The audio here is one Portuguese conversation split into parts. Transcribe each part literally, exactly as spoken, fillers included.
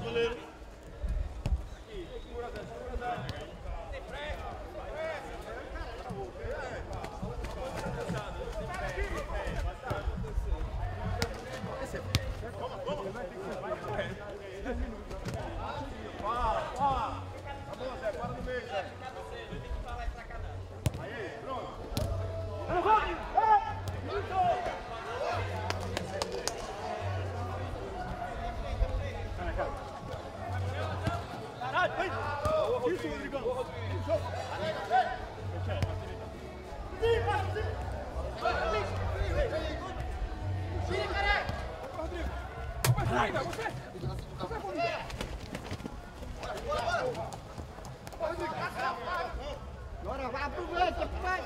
Agora vai, aproveita, vai!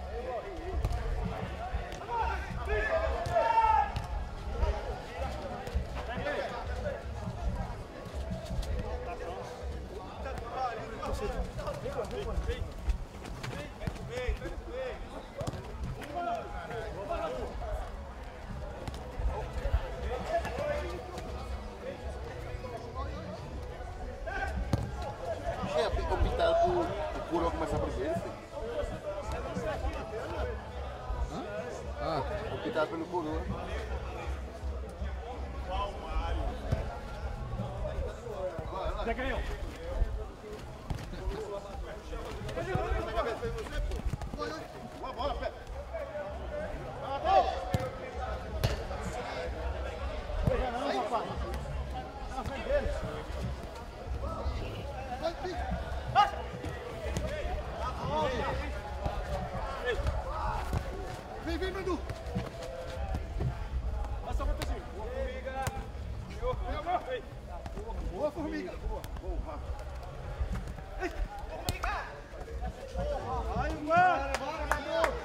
Por começar primeiro, filho. Ah, optado pelo coroa. Já ganhou. Uma bola, pé. Veja não, rapaz. Tá na frente dele. Vem, vem, Manu! Passa pra você. Boa, formiga. Boa, formiga. Boa, boa. Formiga! Vai, bora, bora, Manu!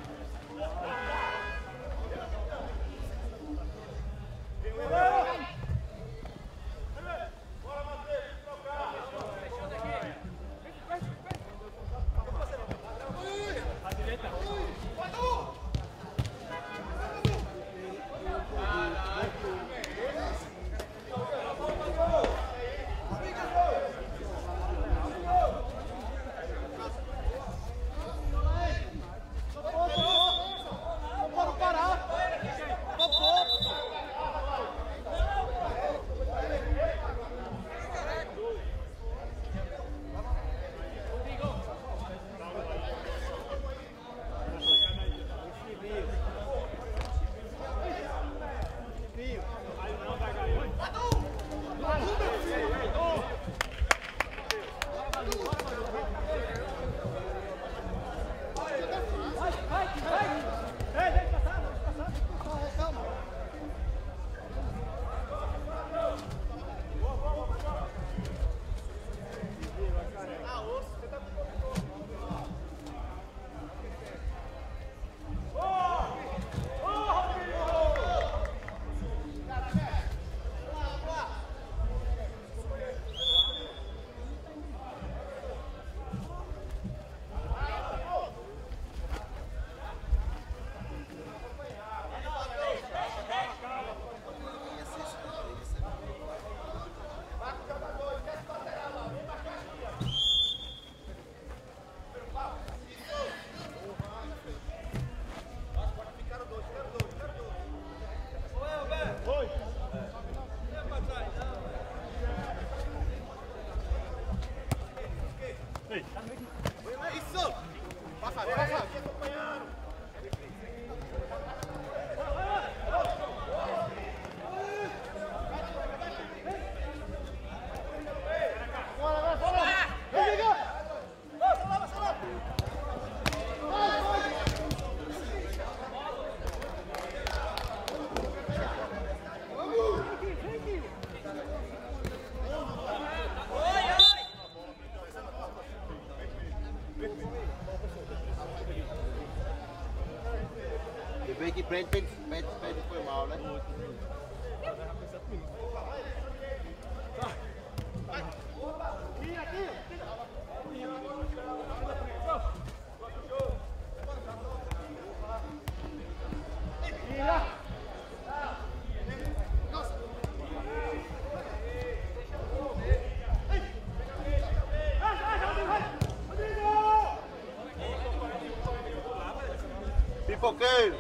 Isso! Passa, passa! Vê que prende, prende, prende, prende foi mal, né? Pipoqueiro!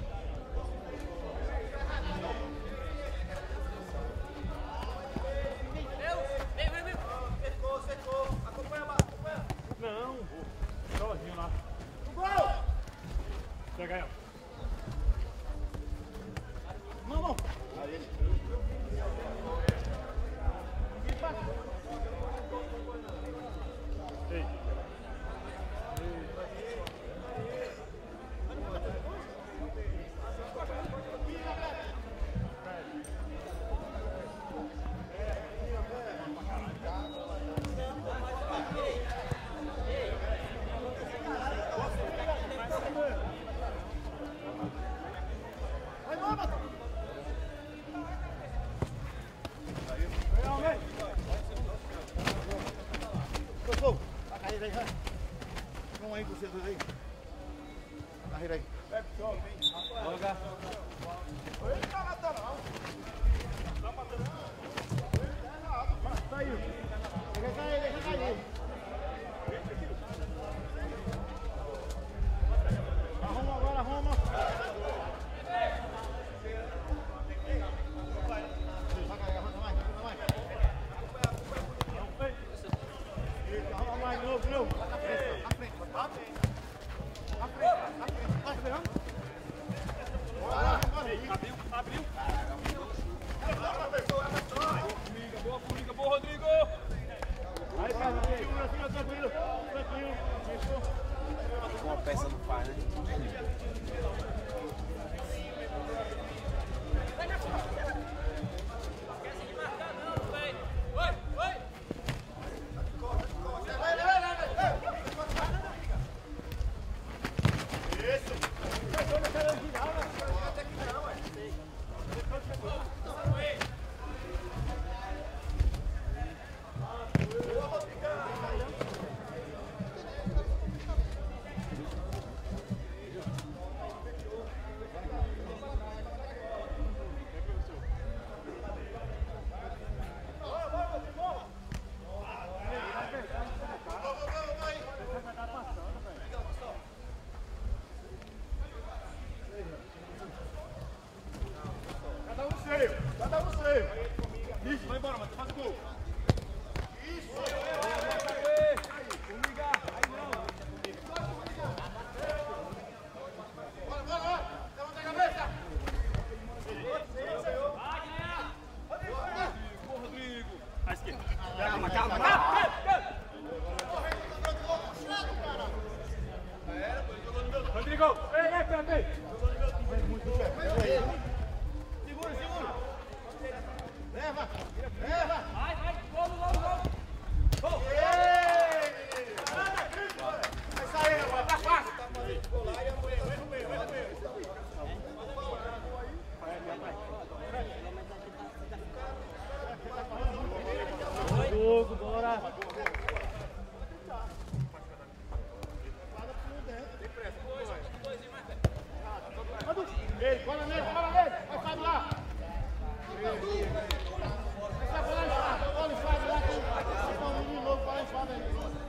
Não, sozinho lá. Gol! Pega ela. Não, não. Ei. Vamos aí, vocês dois aí. Carreira aí. Joga. Saiu. Deixa cair, deixa cair. Arruma agora, arruma. Arruma mais, de novo, de novo. Abriu, abriu. Boa, Formiga, boa, Rodrigo. Aí, cara, segura, segura, tranquilo, tranquilo. Isso. Uma peça no pai, né? Cada um seu. Isso, vai embora, Matheus. Faz o gol. Isso. Formiga. Aí não. Bora, bora, bora. Levanta a cabeça. Vai, ganhar. Rodrigo, Rodrigo. À esquerda. Calma, calma, calma. Rodrigo. Ei, ei, Pepe. Muito bem. Segura, segura. Leva, leva. Vai, vai. Gol, gol, gol. Gol. Vai sair agora, pra fácil. Vou lá e apoia. Vai no meio, vai no meio. Jogo, bora. Ei, cola nele, cola nele. Vai, sai lá. Vai sair pra lá em espada. Cola em espada lá. Tem um menino novo pra lá em espada aí.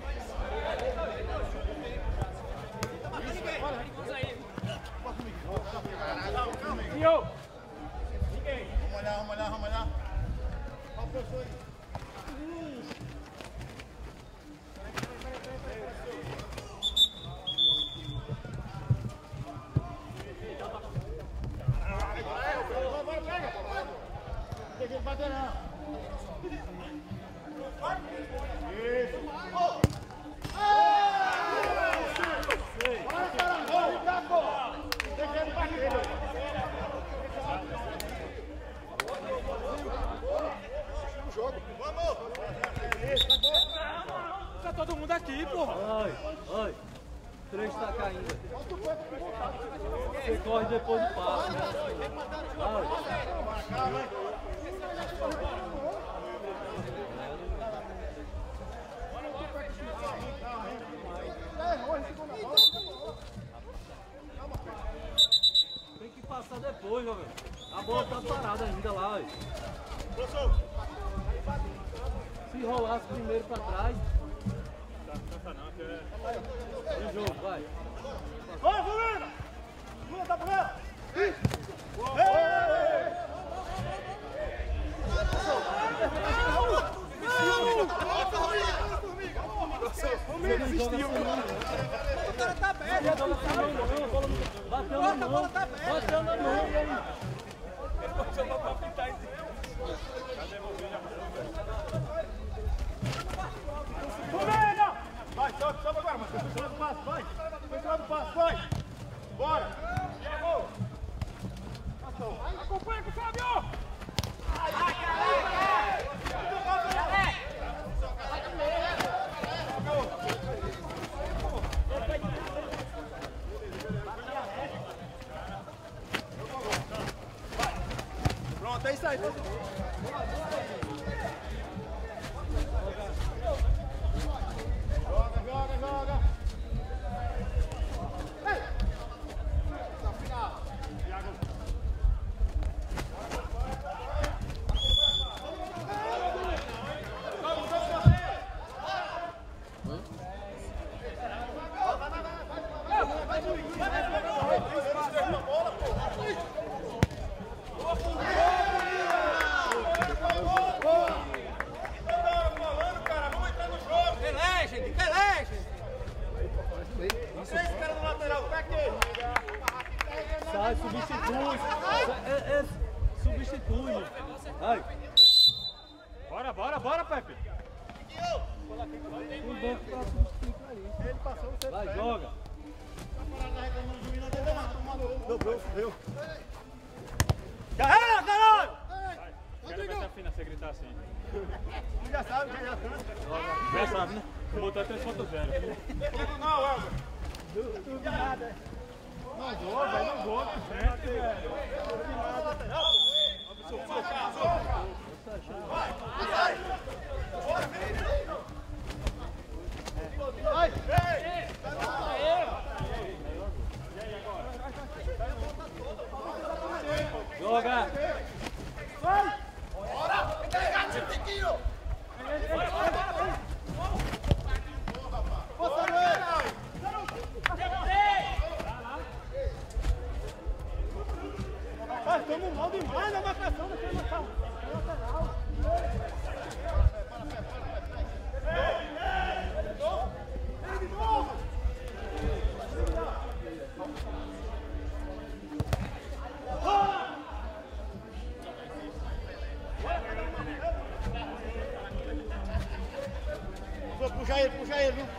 Tio! Ninguém. Vamos olhar, vamos olhar, vamos olhar. Olha o professor aí. Tem que bater não. Isso. Bora, caramba. Vamos ficar, pô. Tem que bater. O jogo. Vamos! Isso, acabou. Tá todo mundo aqui, porra. Ai, ai. Três tá caindo. Você corre depois do passo. Ai. Tem que passar depois, meu velho. A bola tá parada ainda lá, ó. Se rolasse primeiro pra trás. Não cansa não, que é... E o jogo, vai. Vai, Fulano! O cara tá aberto. Bateu na mão. Bateu na mão. Ele bateu pra pintar em vai, sobe, sobe agora, mas foi em cima do passo, vai! Foi em cima do passo, vai! Bora! Chegou! Passou! Acompanha com o Fábio! Ai, ai, ai! Pronto, é isso aí! Joga, joga, joga. Ei! No final. Thiago. Vamos, vamos, vamos. Sai, substitui. É, é, substitui. Vai. Bora, bora, bora, Pepe. O banco pra substituir pra isso. Ele passou, você vai, joga. Dobrou, deu. Carrega, caralho! Quero ver se afina se gritar assim. Tu já sabe, já já sabe. Já sabe, né? Vou botar três ponto zero. Não, Elber. Não nada. Não gol, velho, não gol. Frente, velho. Vai, vai. Vai. Joga. Vai. Bora. Entregar, Tiquinho. Força, Noel. Vai, estamos mal demais na marcação daquele lateral. Puxa ele, puxa ele, viu?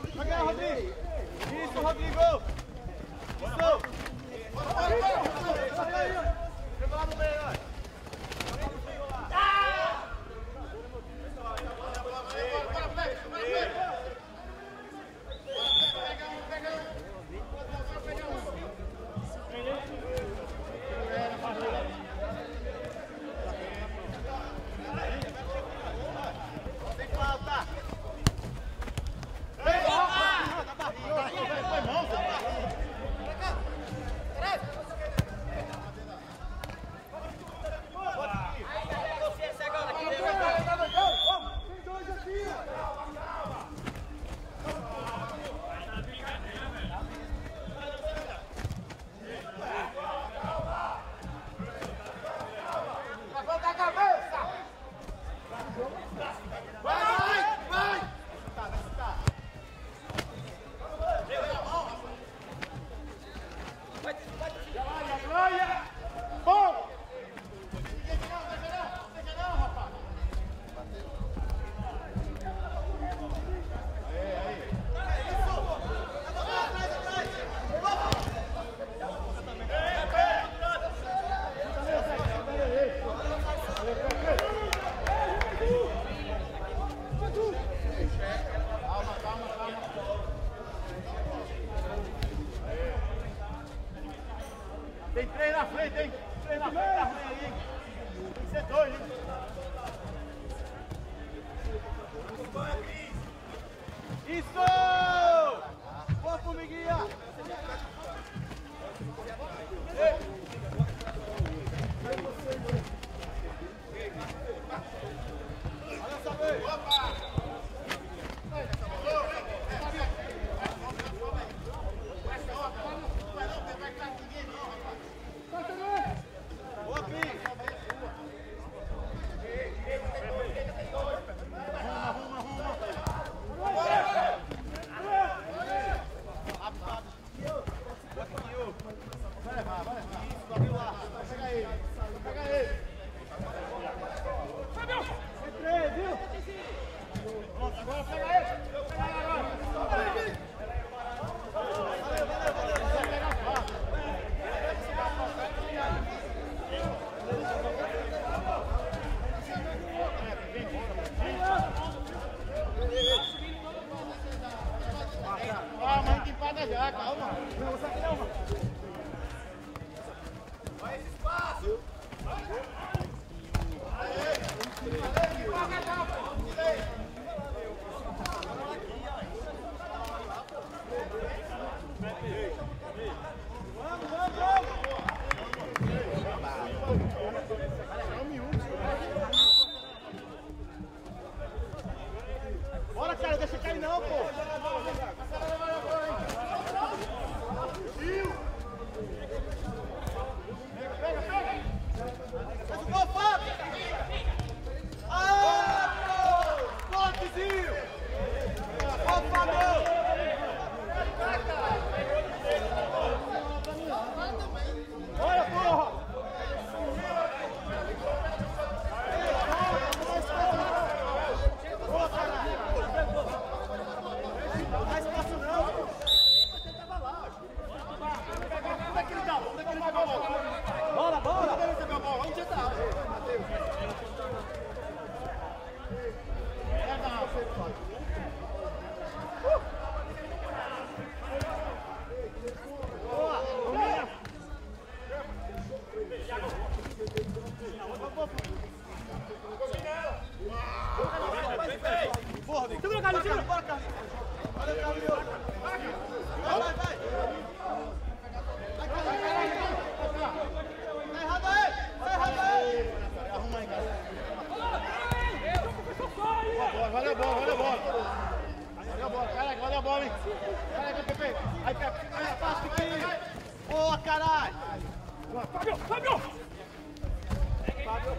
Rodrigo! Isso! Tem três na frente, hein? Três na frente, tá ruim aí, hein? Tem que ser dois, hein? Isso! Boa, formiguinha! Olha essa vez! Opa! Boa, Pi! Ah, mas que paga já, calma. Vai esse espaço. Bora, cara, deixa cair não, pô. Pega, pega. Faz o gol, Fábio. Ah, pô! Bloquezinho. Ó, Fábio. Olha, porra. Bola, bola! Onde você tá? Porra, segura, Carlinhos, segura! Bora, Carlinhos! Olha o Carlinhos! Vai, vai, vai! Tá errado aí! Tá errado aí! Arruma aí, cara. Olha a bola, olha a bola! Olha a bola, caraca, olha a bola, hein? Caraca, Pepe! Aí, Pepe! Aí, passa, Pepe! Boa, caralho! Fábio, Fábio! Fábio!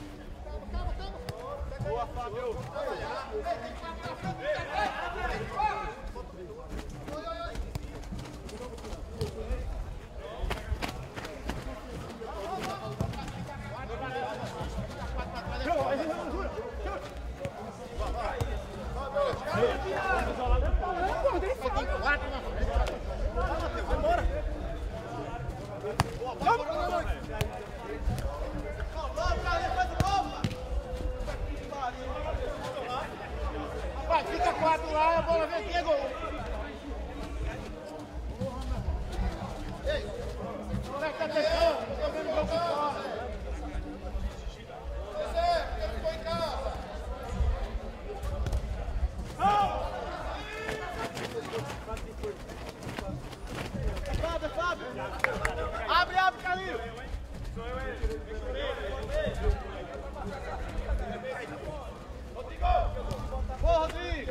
Boa, Fábio! Vai, fica quatro lá, a bola vem aqui, é gol. Ei, presta atenção, tô vendo o gol por fora. Você, ficou em casa. Fábio, Fábio. Abre, abre, Carlinhos. Boa, Rodrigo.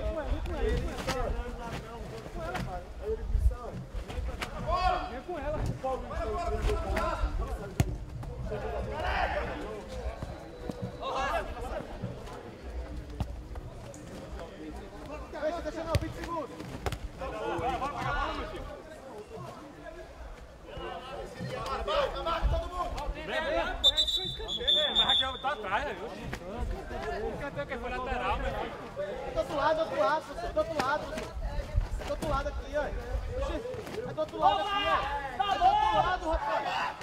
Vem com ela. Deixa, deixa não, vinte segundos. Bora, bora, pagar a bola, meu filho. Marca, marca todo mundo. Vem, vem. Mas Raquel tá atrás, né? O cantor que foi lateral, meu filho. Do outro lado, do outro lado, professor. Do outro lado, professor. Do outro lado aqui, ó. É do outro lado aqui, ó. É do outro lado, rapaz.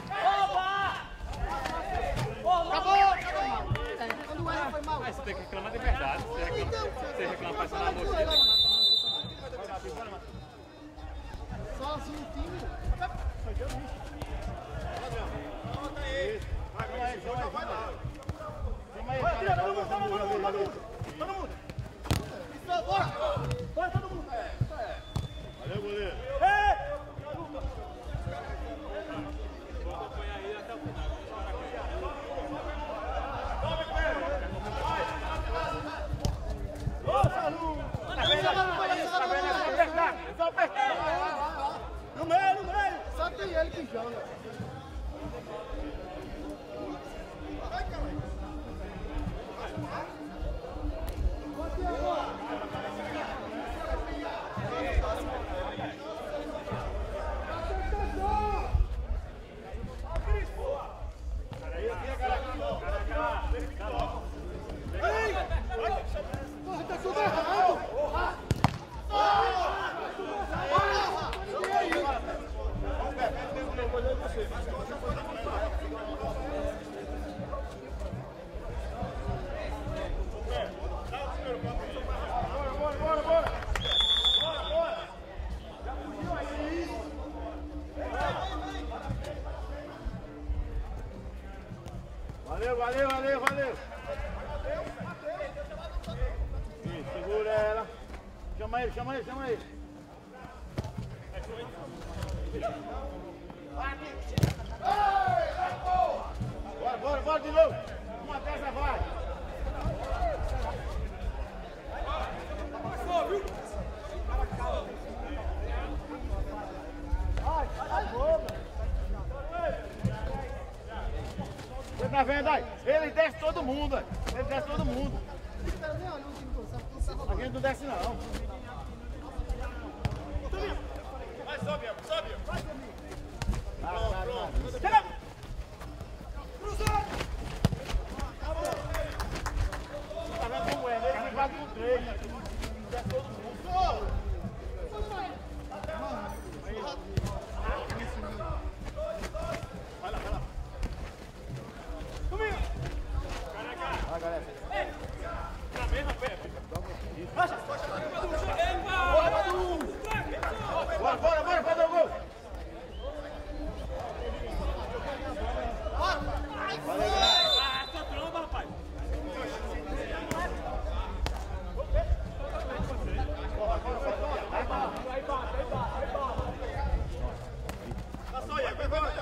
Acabou, acabou. Quando o erro foi mal. Você tem que reclamar de verdade. Você reclama, você reclama passando a moça. Sozinho, time. Chama aí, Vai, tira, todo mundo, todo mundo, todo mundo. Todo mundo. Isso, bora. Bora, todo mundo. Valeu, goleiro. Ei! No meio, no meio! Só tem ele que joga. Vai, cara. Porra, tá tudo errado! Valeu, valeu, valeu, valeu. Isso, segura ela. Chama ele, chama ele, chama ele. Bora, bora, bora de novo. Uma dessa vai. Você tá vendo aí? Ele desce todo mundo, aí. Ele desce todo mundo. A gente não desce não. Vai, sobe, sobe. Vai, Pronto, pronto. chega. Cruzado. Tá vendo como é? Ele vai com três. Desce todo mundo. Vai lá, vai lá. Comigo. Vai, galera. Na mesma pé. Bora, bora, bora, fazer o gol. Valeu, galera. Ah, sua tromba, rapaz. Passou aí, vai, vai, vai.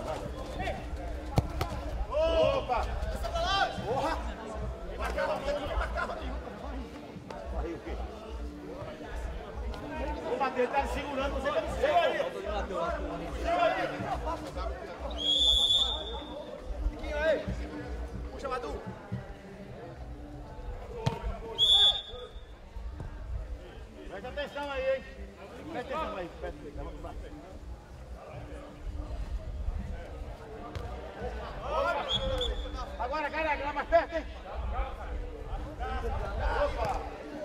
Opa! Porra! Aí o quê? O Matheus tá segurando, você tá me segurando. Tiquinho aí. Puxa, Madu. Presta atenção aí, hein? Presta atenção aí, presta atenção. Vamos lá. Agora, caraca, lá mais perto, hein? Opa!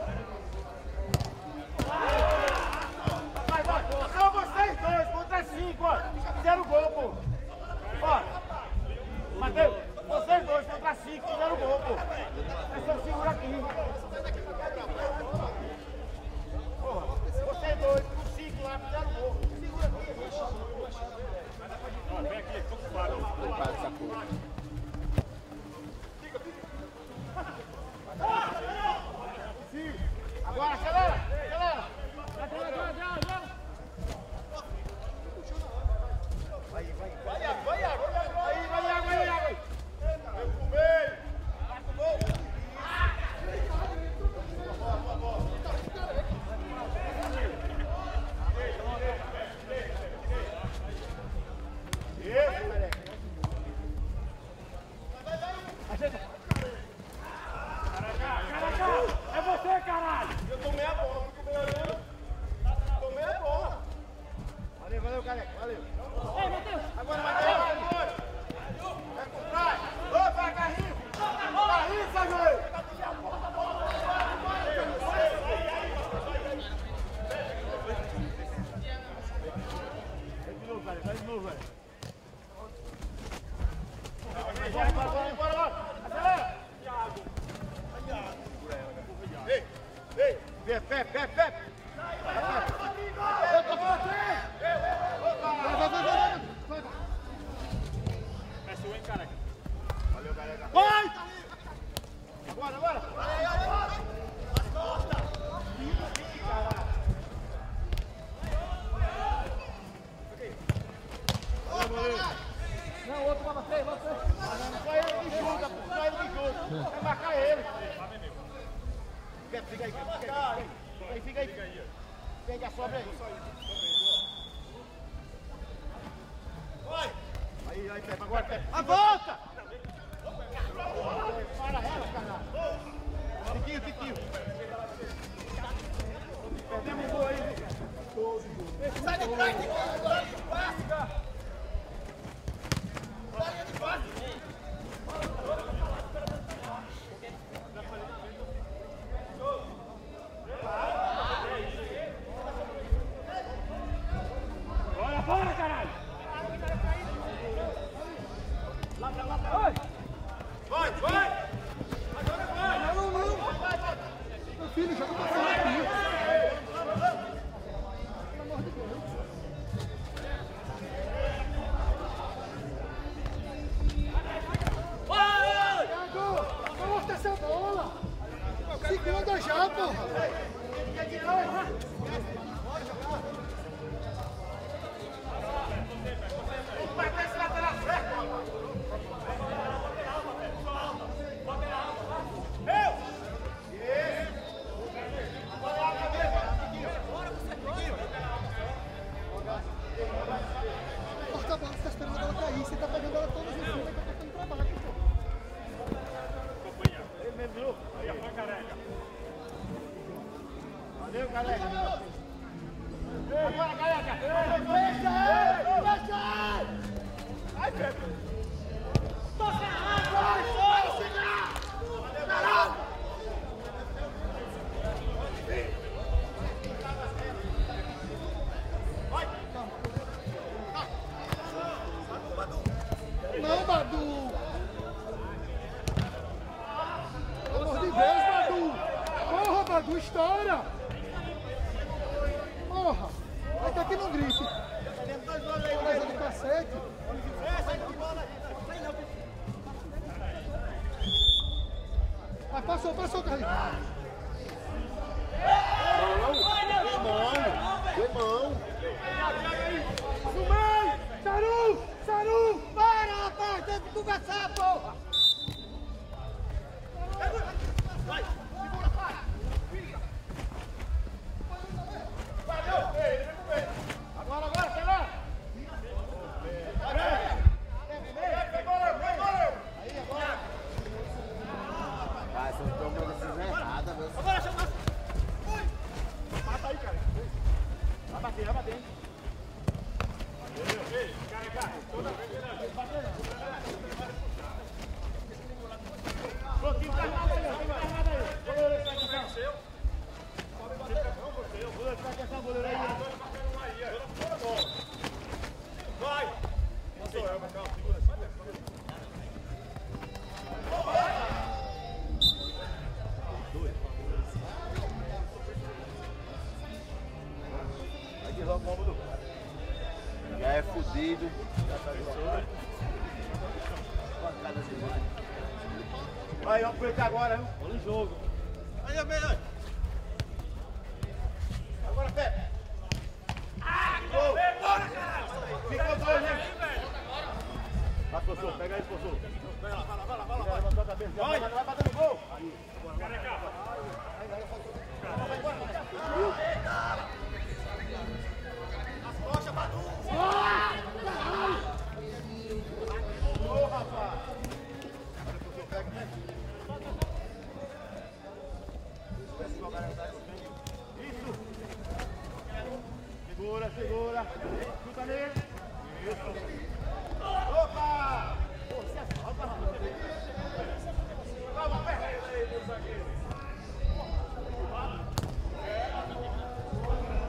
Vai, vai! Só vocês dois contra cinco, ó! Fizeram o gol, pô! Ó! Matheus, vocês dois contra cinco fizeram o gol, pô! É só segurar aqui! Porra, vocês dois com cinco lá fizeram o gol! Segura aqui! Ó, vem aqui, tô ocupado. Para essa porra. Agora, acelera! Acelera! Vai, vai, vai! Vai, vai, vai. Aí, vai, água, aí, água! Aí. Eu fumei. Marca o gol. Isso, moleque! Já sobe aí. Vai. Aí, aí, Pepe, agora, Pepe. A volta! Para ela, caralho. Tiquinho, tiquinho. Perdemos um gol aí. Sai de trás, de sai de passe, cara. Sai de passe. Bora, bora, caralho! Vai, vai! Agora vai! Não, não, não! Meu filho, joga pra fora aqui. Pelo amor de Deus. Thiago, corta essa bola! Segunda já, porra! Vai pra esse lateral certo! Corta a bola, você tá esperando ela cair. Você tá pegando ela todas em cima e tá tocando pra baixo, pô. Ele mesmo, viu? Aí, foi careca. Valeu, galera! Agora, careca! Fecha ele! Fecha ele! Ai, Pepe! Toca! Vai, vai, segurar! Caralho! Não, Badu! Pelo amor de Deus, Badu! Porra, Badu, estoura! Porra! Até que não grite! Coisa de cacete! Mas passou, passou, Carlinhos! Sumei! Saru! Saru! Para, rapaz! Tem que conversar, porra! Vai! Segura, pai! Valeu! Agora, agora, sai lá! Vem, bola, vem, bola! Aí, agora! Ah, você não tomou decisão errada, meu. Agora, chama! Mata aí, cara. Vai bater, vai bater. Careca, toda vez que ele bater. Prontinho, tá nada aí, tá nada aí! Goleiro, sai do carro seu. Goleiro, sai dessa goleira aí! Vai! Não sou eu, mas calma, segura, segura. Vai de logo, Romulo! Já é fudido. Já tá de pancada de mãe. Vai, vamos aproveitar agora, viu? Olha o jogo. Aí, meia! Agora, Pepe! Ah, gol! Bora, caralho! Ficou dois, né? Vai, professor, pega aí, professor. Vai lá, vai lá, vai lá, vai lá! Levantou a cabeça, vai, vai batendo gol! Careca. As costas, Badu! Ô, rapaz! Isso! Segura, segura! Chuta nele! Isso! Opa! Pô, você assalta, rapaz! Calma, pé!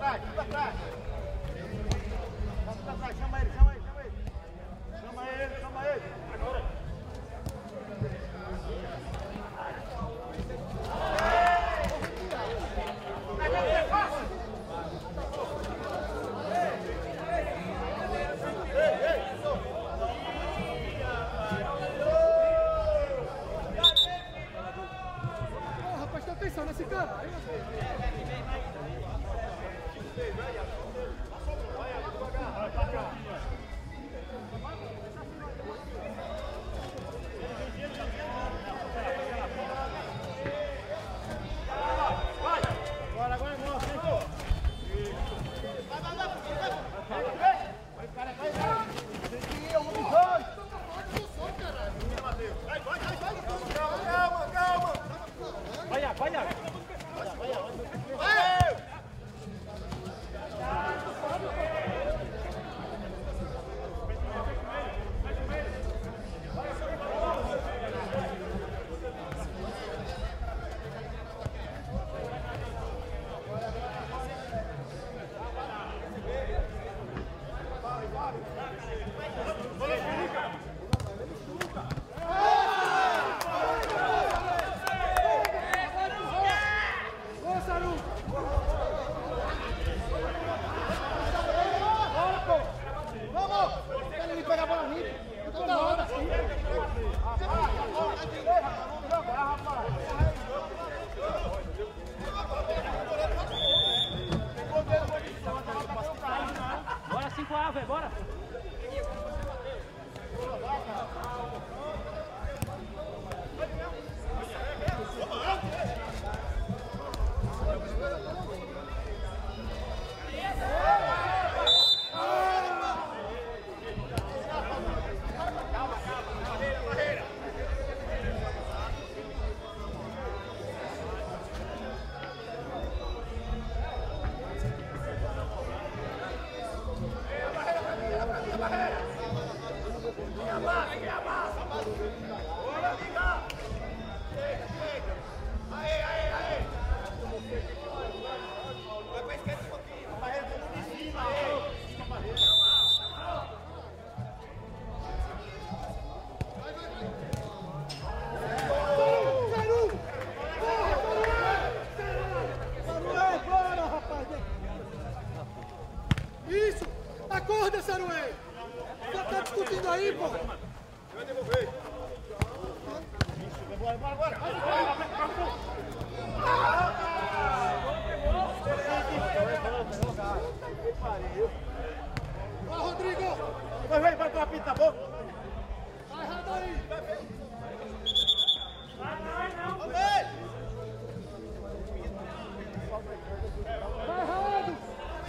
trás, tudo atrás. Tudo atrás, chama ele, chama ele, chama ele. Chama ele, chama ele. Agora. Atenção nesse cara. Agora, agora, irmão. Vai, vai, vai. Vai, cara, vai, vai. Tem que ir, um, dois. Vai, vai, vai, vai. Calma, calma, calma. Vai, vai, vai. Bora cinco A, velho, bora! Isso! Acorda, Saruê! Você tá discutindo aí, pô! Vai devolver. Bora, bora, bora. Vai, Rodrigo! Vai, vai, vai com a pinta, tá bom? Tá errado aí! Tá errado!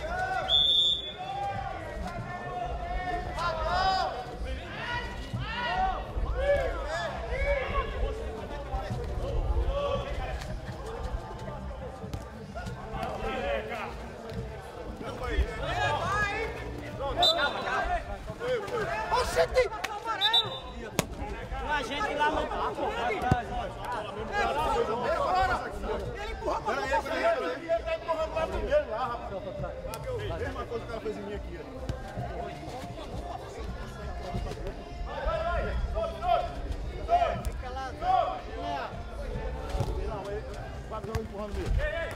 Oxente! A gente lá no papo. Ele empurrou pra Peraí, peraí, peraí. Ele tá empurrando lá primeiro, lá, rapaz. A mesma coisa que ela fez em mim aqui, ó. Fica lá. Não, ele vai empurrando mesmo.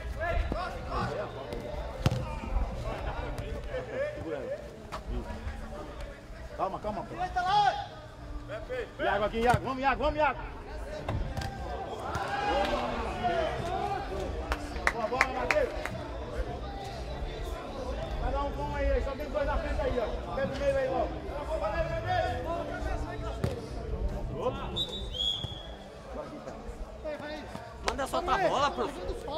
Segura aí. Calma, calma, pô. Iago aqui, Iago. Vamos, Iago, vamos, Iago. Boa bola, Matheus. Cada um com aí, só tem dois na frente aí, ó. Pé do meio aí, logo. Manda soltar a bola, pô.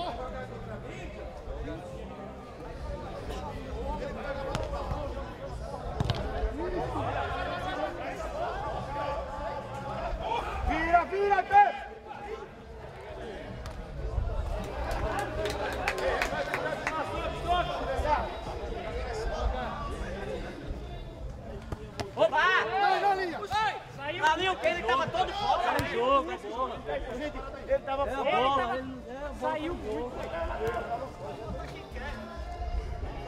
Vira, vira, Pé! Opa! Vai, na linha! Saiu! Ali o que? Ele tava todo fora do jogo. Ele tava É a fora. bola, ele saiu.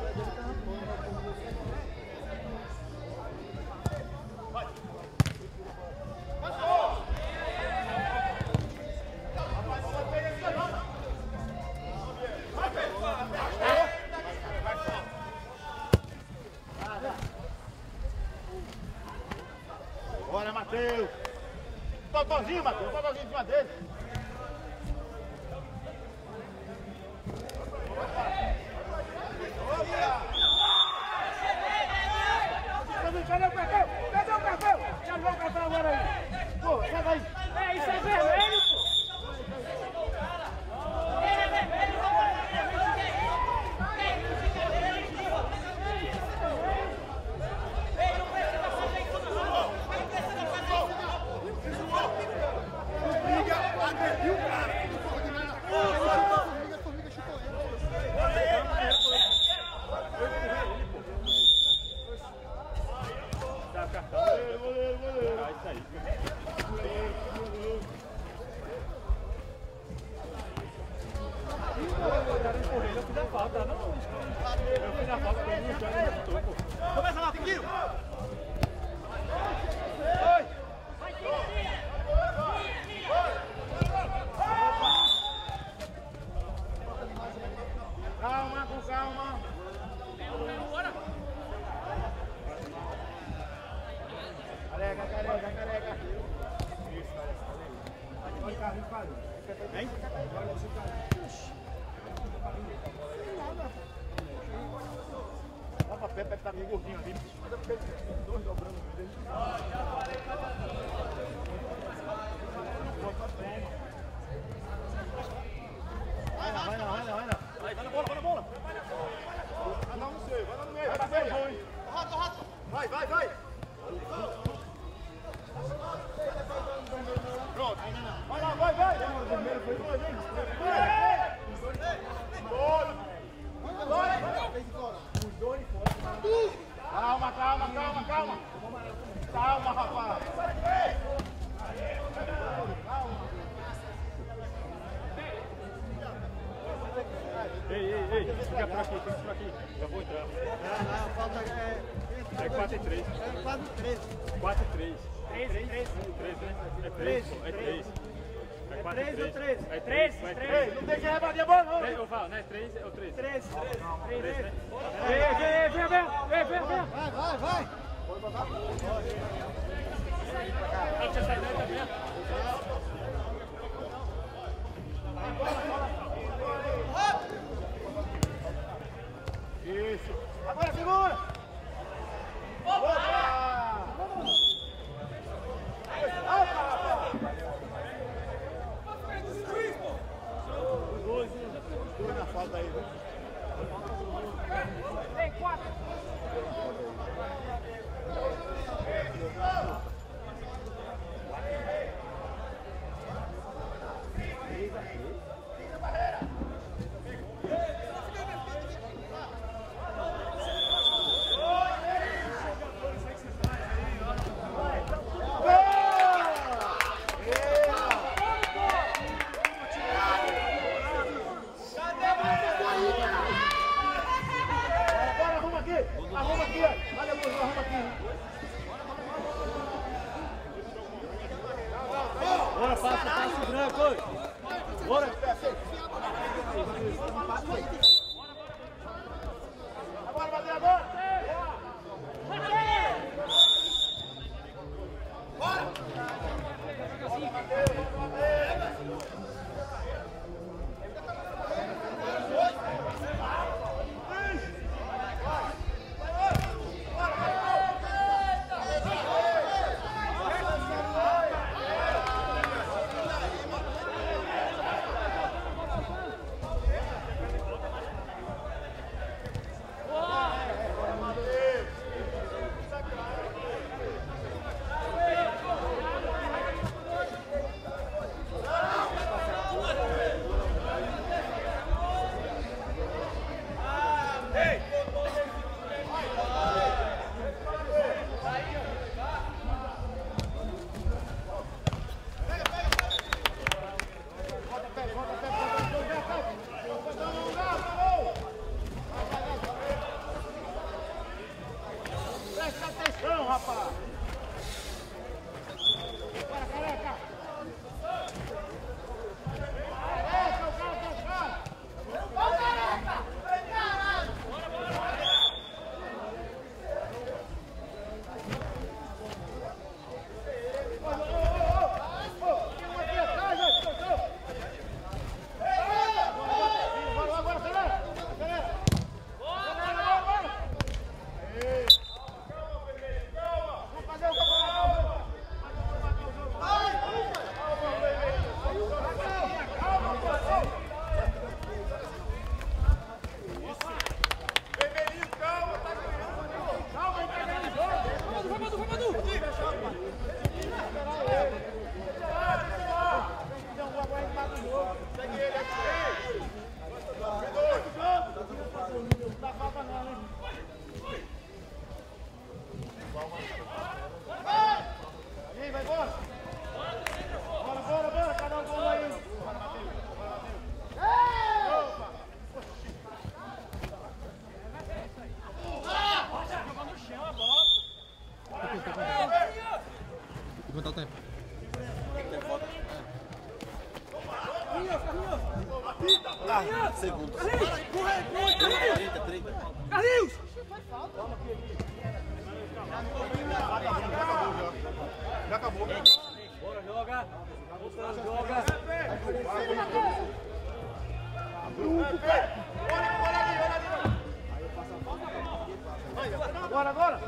Matheus. Totozinho, Matheus. Totozinho em cima dele. Cadê o cartão? Cadê o cartão? Já jogou o cartão agora aí. Pô, sai daí. É, isso é vermelho, pô. Começa lá, Tiquinho! Calma, com calma! Carrega, carrega, carrega! Isso, olha o carrinho, cara. Hein? Olha o seu carrinho. Dá pra pé, Pepe tá meio gordinho ali. Dois dobrando o dele. Vai não, vai não, vai não, vai não. Vai na bola, vai na bola. Vai não, não sei, vai lá no meio, vai na meio. Rato, rato. Vai, vai, vai. Pronto. Vai lá, vai, vai. Primeiro foi dois, hein? Calma, calma, calma, calma. Calma, rapaz. Ei, ei, ei, fica por aqui, fica por aqui. Já vou entrar. Não, não, falta é... É quatro e três. É quatro e três. quatro e três. três, três. três, né? É três, é três. É quatro e três ou três? É três, três, três. Não tem que rebater a bola, não. três, eu falo, né? três ou três? três, três. três, né? Vem, vem, vem, vem, vem, vem, vem. Vai, vai, vai. Ah, você sai daí também. Isso. Agora segura. Opa! Dois, dois na falta aí. Vem, quatro. Arruma aqui, ó. Olha a luz, arruma aqui. Bora, passa, passa o branco. Bora. Agora, bater agora. Bora. dá falta não, hein? Aí, vai embora. Bora, bora, bora. Cada um bola aí. Bora, Matheus. Bora, Matheus. Opa. Jogando no chão a bola. Tem que contar o tempo. Ah, segundo. trinta, trinta. Carlinhos! Já acabou. Bora, joga. Joga. Agora, agora.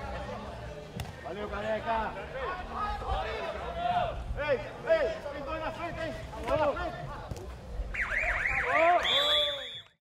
Valeu, careca. Ei, ei, tem dois na